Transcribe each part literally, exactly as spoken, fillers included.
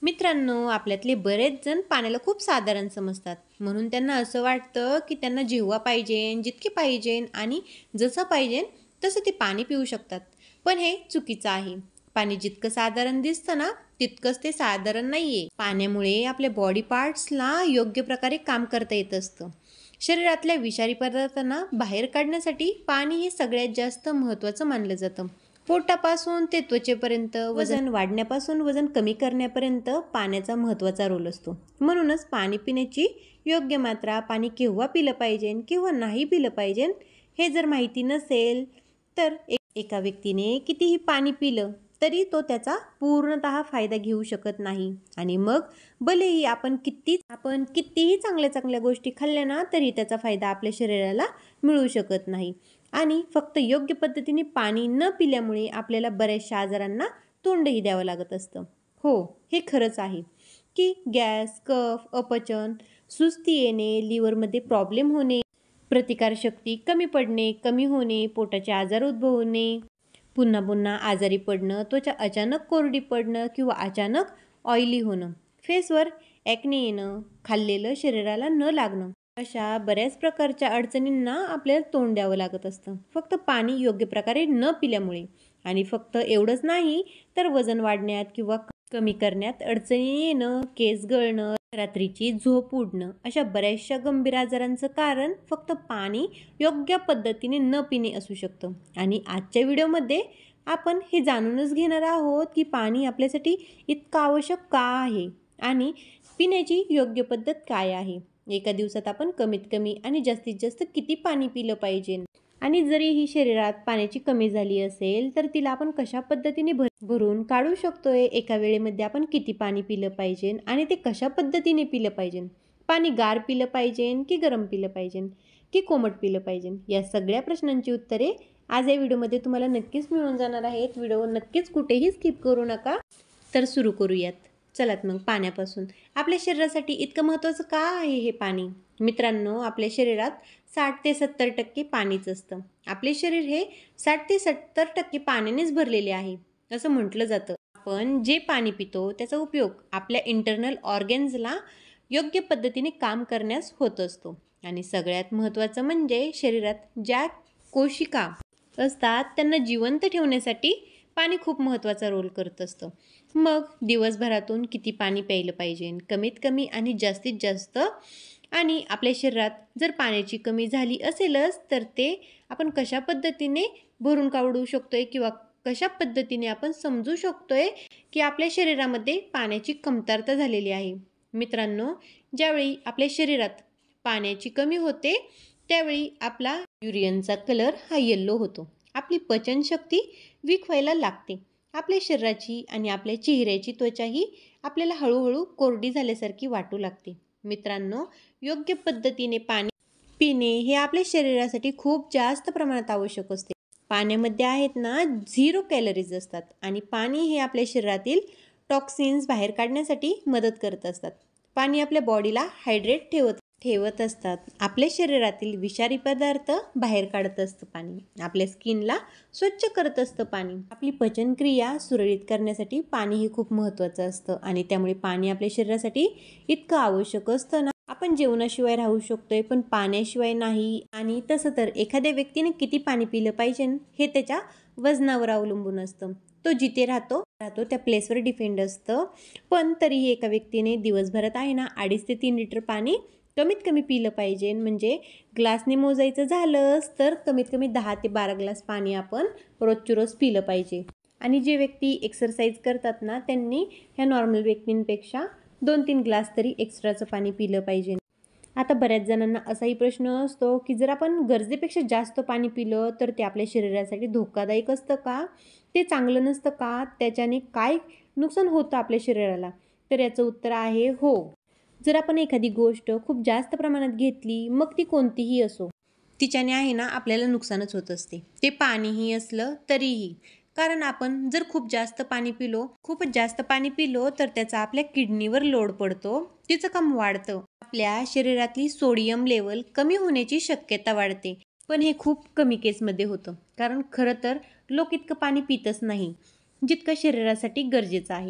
मित्रांनो, आपल्यातले बरेच जण पाण्याला खूप साधारण समजतात. म्हणून त्यांना असं वाटतं, की त्यांना जेव्हा पाहिजे, जितके पाहिजे आणि जसं पाहिजे तसं ते पाणी पिऊ शकतात. पण हे चुकीचं आहे. पाणी जितकं साधारण दिसतं ना, तितकंच ते साधारण नाहीये. पाण्यामुळे आपल्या बॉडी पार्ट्सला योग्य प्रकारे काम करता येत असतं. शरीरातल्या विषारी पदार्थांना बाहेर काढण्यासाठी पाणी हे सगळ्यात जास्त महत्त्वाचं मानलं जातं. पोटापासून ते त्वचेपर्यंत, वजन वाढण्यापासून वजन कमी करण्यापर्यंत पाण्याचा महत्त्वाचा रोल असतो. म्हणूनच पाणी पिण्याची योग्य मात्रा, पाणी केव्हा पिलं पाहिजे किंवा नाही पिलं पाहिजे हे जर माहिती नसेल तर एक एका व्यक्तीने कितीही पाणी पिलं तरी तो त्याचा पूर्णतः फायदा घेऊ शकत नाही. आणि मग भलेही आपण किती आपण कितीही चांगल्या चांगल्या गोष्टी खाल्ल्या ना तरी त्याचा फायदा आपल्या शरीराला मिळू शकत नाही. आणि फक्त योग्य पद्धतीने पाणी न पिल्यामुळे आपल्याला बऱ्याचशा आजारांना तोंडही द्यावं लागत असतं. हो, हे खरंच आहे की गॅस, कफ, अपचन, सुस्ती येणे, लिव्हरमध्ये प्रॉब्लेम होणे, प्रतिकारशक्ती कमी पडणे, कमी होणे, पोटाचे आजार उद्भवणे, पुन्हा पुन्हा आजारी पडणं, त्वचा अचानक कोरडी पडणं किंवा अचानक ऑइली होणं, फेसवर ॲक्ने येणं, खाल्लेलं शरीराला न लागणं, अशा बऱ्याच प्रकारच्या अडचणींना आपल्याला तोंड द्यावं लागत असतं फक्त पाणी योग्य प्रकारे न पिल्यामुळे. आणि फक्त एवढंच नाही तर वजन वाढण्यात किंवा कमी करण्यात अडचणी येणं, केस गळणं, रात्रीची झोप उडणं, अशा बऱ्याचशा गंभीर आजारांचं कारण फक्त पाणी योग्य पद्धतीने न पिणे असू शकतं. आणि आजच्या व्हिडिओमध्ये आपण हे जाणूनच घेणार आहोत की पाणी आपल्यासाठी इतकं आवश्यक का आहे आणि पिण्याची योग्य पद्धत काय आहे. एका दिवसात आपण कमीत कमी आणि जास्तीत जास्त किती पाणी पिलं पाहिजे आणि जरी ही शरीरात पाण्याची कमी झाली असेल तर तिला आपण कशा पद्धतीने भर भरून काढू शकतोय. एका वेळेमध्ये आपण किती पाणी पिलं पाहिजे आणि ते कशा पद्धतीने पिलं पाहिजे. पाणी गार पिलं पाहिजे की गरम पिलं पाहिजे की कोमट पिलं पाहिजे, या सगळ्या प्रश्नांची उत्तरे आज या व्हिडिओमध्ये तुम्हाला नक्कीच मिळून जाणार आहेत. व्हिडिओ नक्कीच कुठेही स्किप करू नका. तर सुरू करूयात. चलात मग पाण्यापासून. आपल्या शरीरासाठी इतकं महत्त्वाचं का आहे हे पाणी? मित्रांनो, आपल्या शरीरात साठ ते सत्तर टक्के पाणीच असतं. आपले शरीर हे साठ ते सत्तर टक्के पाण्यानेच भरलेले आहे असं म्हटलं जातं. आपण जे पाणी पितो त्याचा उपयोग आपल्या इंटरनल ऑर्गन्सला योग्य पद्धतीने काम करण्यास होत असतो. आणि सगळ्यात महत्त्वाचं म्हणजे शरीरात ज्या कोशिका असतात त्यांना जिवंत ठेवण्यासाठी पाणी खूप महत्त्वाचा रोल करत असतं. मग दिवसभरातून किती पाणी प्यायलं पाहिजे? कमीत कमी आणि जास्तीत जास्त. आणि आपल्या शरीरात जर पाण्याची कमी झाली असेलच तर ते आपण कशा पद्धतीने भरून काढू शकतोय किंवा कशा पद्धतीने आपण समजू शकतोय की आपल्या शरीरामध्ये पाण्याची कमतरता झालेली आहे. मित्रांनो, ज्यावेळी आपल्या शरीरात पाण्याची कमी होते त्यावेळी आपला युरिनचा कलर हा येल्लो होतो. आपली पचनशक्ती वीक व्हायला लागते. आपल्या शरीराची आणि आपल्या चेहऱ्याची त्वचाही आपल्याला हळूहळू कोरडी झाल्यासारखी वाटू लागते. मित्रांनो, योग्य पद्धतीने पाणी पिणे हे आपल्या शरीरासाठी खूप जास्त प्रमाणात आवश्यक असते. पाण्यामध्ये आहेत ना झिरो कॅलरीज असतात आणि पाणी हे आपल्या शरीरातील टॉक्सिन्स बाहेर काढण्यासाठी मदत करत असतात. पाणी आपल्या बॉडीला हायड्रेट ठेवत ठेवत असतात. आपल्या शरीरातील विषारी पदार्थ बाहेर काढत असतं पाणी. आपल्या स्किनला स्वच्छ करत असतं पाणी. आपली पचनक्रिया सुरळीत करण्यासाठी पाणी हे खूप महत्त्वाचं असतं आणि त्यामुळे पाणी आपल्या शरीरासाठी इतकं आवश्यक असतं ना. आपण जेवणाशिवाय राहू शकतोय पण पाण्याशिवाय नाही. आणि तसं तर एखाद्या व्यक्तीने किती पाणी पिलं पाहिजे हे त्याच्या वजनावर अवलंबून असतं. तो जिथे राहतो राहतो त्या प्लेसवर डिपेंड असतं. पण तरीही एका व्यक्तीने दिवसभरात आहे ना अडीच ते तीन लिटर पाणी कमीत कमी पिलं पाहिजे. म्हणजे ग्लासने मोजायचं झालंच तर कमीत कमी दहा ते बारा ग्लास पाणी आपण रोजचे रोज पिलं पाहिजे. आणि जे व्यक्ती एक्सरसाइज करतात ना त्यांनी ह्या नॉर्मल व्यक्तींपेक्षा दोन तीन ग्लास तरी एक्स्ट्राचं पाणी पिलं पाहिजे. आता बऱ्याच जणांना असाही प्रश्न असतो की जर आपण गरजेपेक्षा जास्त पाणी पिलं तर ते आपल्या शरीरासाठी धोकादायक असतं का? ते चांगलं नसतं का? त्याच्याने काय नुकसान होतं आपल्या शरीराला? तर याचं उत्तर आहे हो. जर आपण एखादी गोष्ट खूप जास्त प्रमाणात घेतली, मग ती कोणतीही असो, तिच्याने आहे ना आपल्याला नुकसानच होत असते. ते पाणीही असलं तरीही. कारण आपण जर खूप जास्त पाणी पिलो खूपच जास्त पाणी पिलो तर त्याचा आपल्या किडनीवर लोड पडतो. तिचं काम वाढतं. आपल्या शरीरातली सोडियम लेवल कमी होण्याची शक्यता वाढते. पण हे खूप कमी केसमध्ये होतं. कारण खरं तर लोक इतकं पाणी पितच नाही जितकं शरीरासाठी गरजेचं आहे.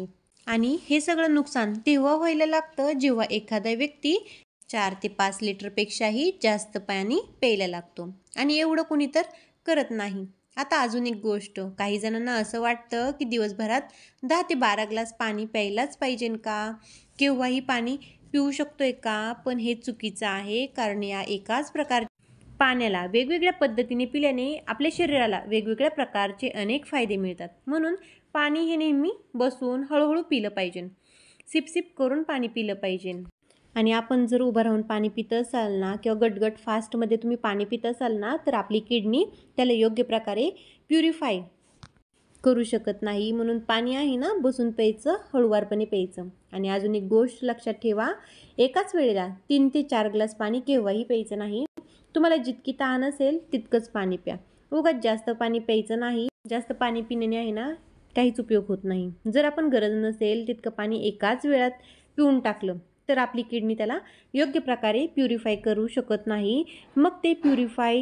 आणि हे सगळं नुकसान तेव्हा व्हायला लागतं जेव्हा एखादा व्यक्ती चार ते पाच लिटरपेक्षाही जास्त पाणी प्यायला लागतो आणि एवढं कोणी तर करत नाही. आता अजून एक गोष्ट, काही जणांना असं वाटतं की दिवसभरात दहा ते बारा ग्लास पाणी प्यायलाच पाहिजे का, केव्हाही पाणी पिऊ शकतोय का? पण हे चुकीचं आहे, कारण या एकाच प्रकार पाण्याला वेगवेगळ्या पद्धतीने पिल्याने आपल्या शरीराला वेगवेगळ्या प्रकारचे अनेक फायदे मिळतात. म्हणून पाणी हे नेहमी बसून हळूहळू पिलं पाहिजे, सिप सिप करून पाणी पिलं पाहिजे. आणि आपण जर उभं राहून पाणी पित असाल ना, किंवा गटगट फास्टमध्ये तुम्ही पाणी पित असाल ना, तर आपली किडनी त्याला योग्य प्रकारे प्युरिफाय करू शकत नाही. म्हणून पाणी आहे ना, बसून प्यायचं, हळूवारपणे प्यायचं. आणि अजून एक गोष्ट लक्षात ठेवा, एकाच वेळेला तीन ते चार ग्लास पाणी केव्हाही प्यायचं नाही. तुम्हाला जितकी तहान असेल तितकंच पाणी प्या. उगाच जास्त पाणी प्यायचं नाही. जास्त पाणी पिण्याने आहे ना काहीच उपयोग होत नाही. जर आपण गरज नसेल तितकं पाणी एकाच वेळात पिऊन टाकलं तर आपली किडनी त्याला योग्य प्रकारे प्युरिफाय करू शकत नाही. मग ते प्युरिफाय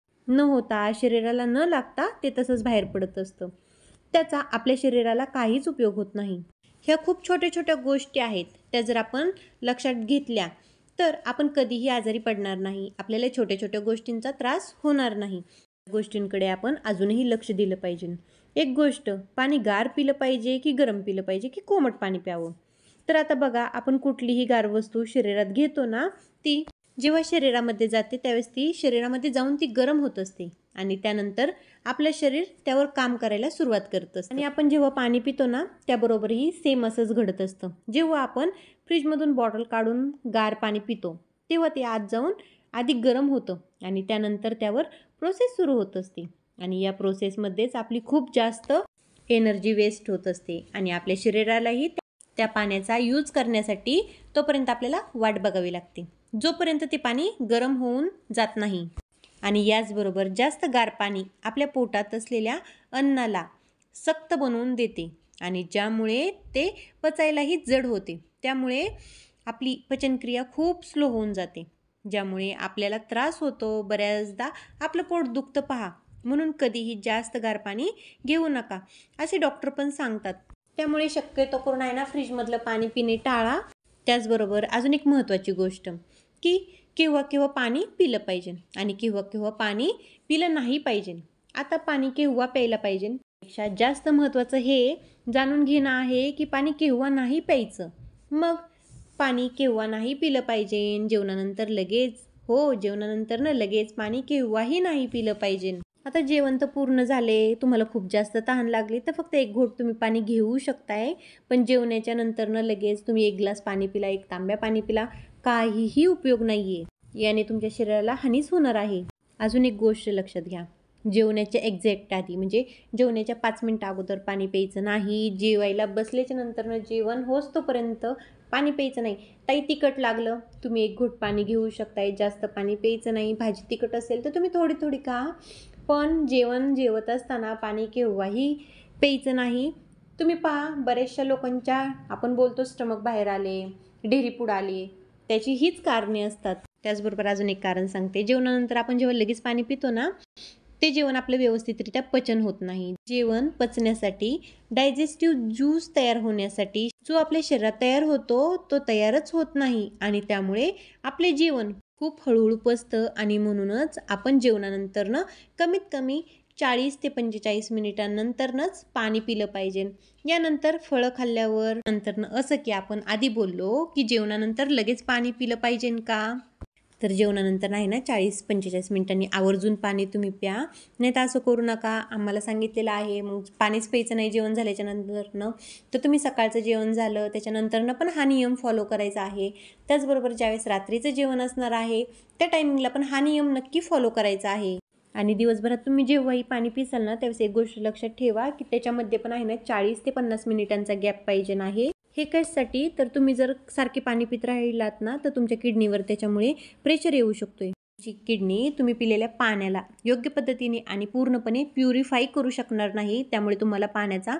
न होता, शरीराला न लागता ते तसंच बाहेर पडत असतं. त्याचा आपल्या शरीराला काहीच उपयोग होत नाही. ह्या खूप छोट्या छोट्या गोष्टी आहेत, त्या जर आपण लक्षात घेतल्या तर आपण कधीही आजारी पडणार नाही. आपल्याला छोट्या छोट्या गोष्टींचा त्रास होणार नाही. गोष्टींकडे आपण अजूनही लक्ष दिलं पाहिजे. एक गोष्ट, पाणी गार पिलं पाहिजे की गरम पिलं पाहिजे की कोमट पाणी प्यावं? तर आता बघा, आपण कुठलीही गार वस्तू शरीरात घेतो ना, ती जेव्हा शरीरामध्ये जाते त्यावेळेस ती शरीरामध्ये जाऊन ती गरम होत असते आणि त्यानंतर आपलं शरीर त्यावर काम करायला सुरुवात करत असतं. आणि आपण जेव्हा पाणी पितो ना, त्याबरोबरही सेम असंच घडत असतं. जेव्हा आपण फ्रीजमधून बॉटल काढून गार पाणी पितो तेव्हा ते आत जाऊन आधी गरम होतं आणि त्यानंतर त्यावर प्रोसेस सुरू होत असते. आणि या प्रोसेसमध्येच आपली खूप जास्त एनर्जी वेस्ट होत असते आणि आपल्या शरीरालाही त्या पाण्याचा यूज करण्यासाठी तोपर्यंत आपल्याला वाट बघावी लागते, जोपर्यंत ते पाणी गरम होऊन जात नाही. आणि याचबरोबर जास्त गार पाणी आपल्या पोटात असलेल्या अन्नाला सक्त बनवून देते आणि ज्यामुळे ते पचायलाही जड होते. त्यामुळे आपली पचनक्रिया खूप स्लो होऊन जाते, ज्यामुळे आपल्याला त्रास होतो. बऱ्याचदा आपलं पोट दुखतं पहा. म्हणून कधीही जास्त गार पाणी घेऊ नका असे डॉक्टर पण सांगतात. त्यामुळे शक्यतो करून आहे ना, फ्रीजमधलं पाणी पिणे टाळा. त्याचबरोबर अजून एक महत्त्वाची गोष्ट, की केव्हा केव्हा पाणी पिलं पाहिजे आणि केव्हा केव्हा पाणी पिलं नाही पाहिजे. आता पाणी केव्हा प्यायला पाहिजे पेक्षा जास्त महत्त्वाचं हे जाणून घेणं आहे की पाणी केव्हा नाही प्यायचं. मग पाणी केव्हा नाही पिलं पाहिजे? जेवणानंतर लगेच. हो, जेवणानंतर ना लगेच पाणी केव्हाही नाही पिलं पाहिजे. आता जेवण तर पूर्ण झाले, तुम्हाला खूप जास्त तहान लागली तर फक्त एक घोट तुम्ही पाणी घेऊ शकताय. पण जेवणाच्या नंतर ना लगेच तुम्ही एक ग्लास पाणी पिला, एक तांब्या पाणी पिला, काहीही उपयोग नाहीये. याने तुमच्या शरीराला हानीच होणार आहे. अजून एक गोष्ट लक्षात घ्या, जेवण्याच्या एक्झॅक्ट आधी म्हणजे जेवण्याच्या पाच मिनिटं अगोदर पाणी प्यायचं नाही. जेवायला बसल्याच्या नंतर ना जेवण होस्तोपर्यंत पाणी प्यायचं नाही. ताई तिखट लागलं, तुम्ही एक घोट पाणी घेऊ शकताय, जास्त पाणी प्यायचं नाही. भाजी तिखट असेल तर तुम्ही थोडी थोडी खा, पण जेवण जेवत असताना पाणी केव्हाही प्यायचं नाही. तुम्ही पहा, बऱ्याचशा लोकांच्या आपण बोलतो स्टमक बाहेर आले, ढेरीपूड आली, त्याची हीच कारणे असतात. त्याचबरोबर अजून एक कारण सांगते, जेवणानंतर आपण जेव्हा लगेच पाणी पितो ना, ते जेवण आपलं व्यवस्थितरित्या पचन होत नाही. जेवण पचण्यासाठी, डायजेस्टिव्ह ज्यूस तयार होण्यासाठी जो आपल्या शरीरात तयार होतो तो तयारच होत नाही आणि त्यामुळे आपले जेवण खूप हळूहळू पचतं. आणि म्हणूनच आपण जेवणानंतरनं कमीत कमी चाळीस ते पंचेचाळीस मिनिटांनंतरनंच पाणी पिलं पाहिजे. यानंतर फळं खाल्ल्यावर नंतरनं असं की आपण आधी बोललो की जेवणानंतर लगेच पाणी पिलं पाहिजे का, तर जेवणानंतर नाही ना चाळीस पंचेचाळीस मिनिटांनी आवर्जून पाणी तुम्ही प्या. नाही तर असं करू नका, आम्हाला सांगितलेलं आहे मग पाणीच प्यायचं नाही जेवण झाल्याच्या नंतरनं, तर तुम्ही सकाळचं जेवण झालं त्याच्यानंतरनं पण हा नियम फॉलो करायचा आहे. त्याचबरोबर ज्यावेळेस रात्रीचं जेवण असणार आहे त्या टायमिंगला पण हा नियम नक्की फॉलो करायचा आहे. आणि दिवसभरात तुम्ही जेव्हाही पाणी पिसाल ना त्यावेळेस एक गोष्ट लक्षात ठेवा की त्याच्यामध्ये पण आहे ना चाळीस ते पन्नास मिनिटांचा गॅप पाहिजे आहे. हे कशासाठी, तर तुम्ही जर सारखे पाणी पित राहिलात ना तर तुमच्या किडनीवर त्याच्यामुळे प्रेशर येऊ शकतोय. जी किडनी तुम्ही पिलेल्या पाण्याला योग्य पद्धतीने आणि पूर्णपणे प्युरिफाय करू शकणार नाही. त्यामुळे तुम्हाला पाण्याचा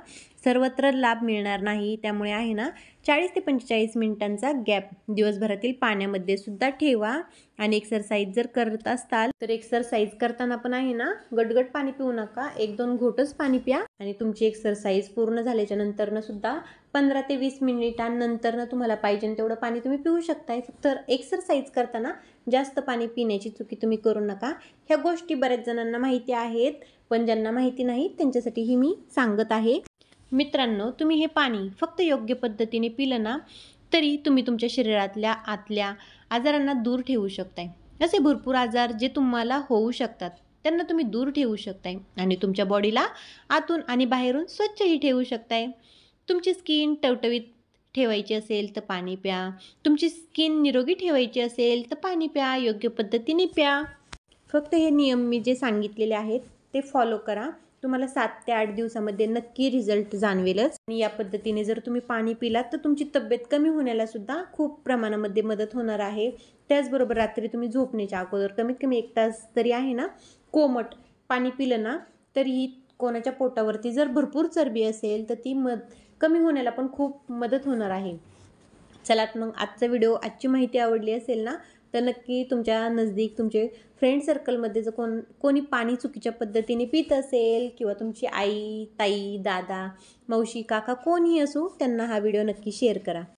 सर्वत्र लाभ मिळणार नाही. त्यामुळे आहे ना चाळीस ते पंचेचाळीस मिनिटांचा गॅप दिवसभरातील पाण्यामध्ये सुद्धा ठेवा. आणि एक्सरसाइज जर करत असताल तर एक्सरसाइज करताना पण आहे ना गडगड पाणी पिऊ नका, एक दोन घोटच पाणी प्या. आणि तुमची एक्सरसाइज पूर्ण झाल्याच्या नंतरनं सुद्धा पंधरा ते वीस मिनिटांनंतर तुम्हाला पाहिजे तेवढं पाणी तुम्ही पिऊ शकताय. फक्त एक्सरसाइज करताना जास्त पाणी पिण्याची चुकी तुम्ही करू नका. ह्या गोष्टी बऱ्याच जणांना माहिती आहेत, पण ज्यांना माहिती नाही त्यांच्यासाठीही मी सांगत आहे. मित्रांनो, तुम्ही हे पाणी फक्त योग्य पद्धतीने पिलं ना तरी तुम्ही तुमच्या शरीरातल्या आतल्या आजारांना दूर ठेवू शकताय. असे भरपूर आजार जे तुम्हाला होऊ शकतात त्यांना तुम्ही दूर ठेवू शकताय आणि तुमच्या बॉडीला आतून आणि बाहेरून स्वच्छही ठेवू शकताय. तुमची स्किन टवटवीत ठेवायची असेल तर पाणी प्या. तुमची स्किन निरोगी ठेवायची असेल तर पाणी प्या, योग्य पद्धतीने प्या. फक्त हे नियम मी जे सांगितलेले आहेत ते फॉलो करा. तुम्हाला सात ते आठ दिवसामध्ये नक्की रिझल्ट जाणवेलच. आणि या पद्धतीने जर तुम्ही पाणी पिलात तर तुमची तब्येत कमी होण्याला सुद्धा खूप प्रमाणामध्ये मदत होणार आहे. त्याचबरोबर रात्री तुम्ही झोपण्याच्या अगोदर कमीत कमी एक तास तरी आहे ना कोमट पाणी पिलं ना तरीही कोणाच्या पोटावरती जर भरपूर चरबी असेल तर ती मद कमी होण्याला पण खूप मदत होणार आहे. चला मग आजचा व्हिडिओ, आजची माहिती आवडली असेल ना तर नक्की तुमच्या नजदीक तुमचे फ्रेंड सर्कलमध्ये जर कोण कोणी पाणी चुकीच्या पद्धतीने पित असेल किंवा तुमची आई, ताई, दादा, मावशी, काका कोणीही असो त्यांना हा व्हिडिओ नक्की शेअर करा.